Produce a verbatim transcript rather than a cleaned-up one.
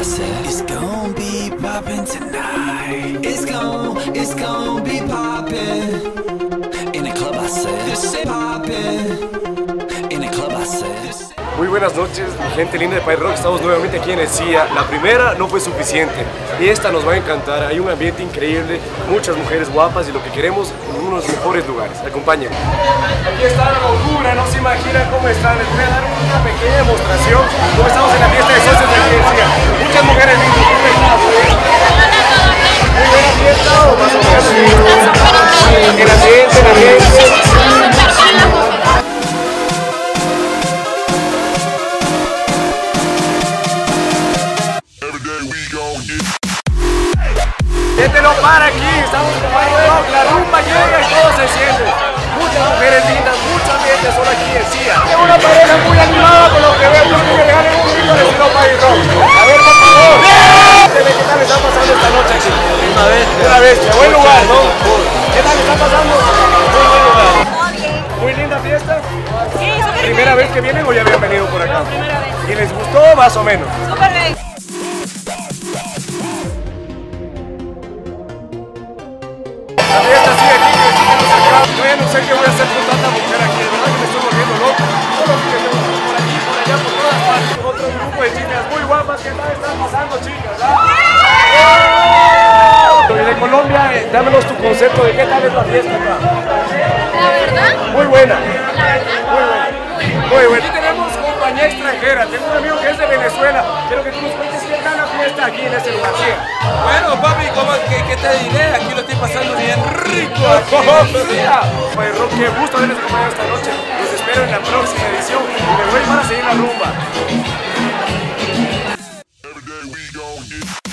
said it's gonna be poppin' tonight. It's gon', it's gonna be poppin'. In the club I said this shit poppin'. In the club I said. Muy buenas noches, mi gente linda de Pirate Rock. Estamos nuevamente aquí en el C I A. La primera no fue suficiente y esta nos va a encantar. Hay un ambiente increíble, muchas mujeres guapas y lo que queremos en uno de los mejores lugares. Acompáñenme. Aquí está la locura, no se imaginan cómo está. Les voy a dar una pequeña demostración. Como estamos en la fiesta de socios de aquí en el C I A. Muchas mujeres lindas. Muy buena fiesta o más o menos. El ambiente, el ambiente. Gente no para aquí, estamos en Pirate Rock, la rumba llega y todo se siente. Muchas mujeres lindas, mucho ambiente solo aquí en C I A. Es una pareja muy animada por lo que veo, creo que me regalen un grito de estilo Pirate Rock. A ver, por favor. ¿Qué tal está pasando esta noche aquí? Una bestia. Una bestia, buen lugar, ¿no? ¿Qué tal está pasando? Muy buen lugar. Muy linda fiesta. Sí, súper bien. ¿Primera vez que vienen o ya habían venido por acá? No, primera vez. ¿Y les gustó más o menos? Súper bien. La fiesta sigue aquí, que sigamos acá. Yo ya no sé qué voy a hacer con tanta mujer aquí, de verdad que me estoy volviendo loco. Solo que tengo por aquí, por allá, por todas partes. Otro grupo de chicas muy guapas. ¿Qué tal están pasando, chicas? ¿Ah? De Colombia, eh, dámenos tu concepto de qué tal es la fiesta acá. La verdad, Muy buena. la verdad, Muy buena. Muy buena. Aquí tenemos compañía extranjera. Tengo un amigo que es de Venezuela. Quiero que tú nos cuentes qué tal la fiesta aquí en este lugar. Sí. Bueno, papi, ¿cómo, qué, ¿qué te diré? Aquí lo estoy pasando bien rico. Pues Rock, qué gusto haberles acompañado esta noche. Los espero en la próxima edición y me voy para seguir la rumba. Every day we gon' get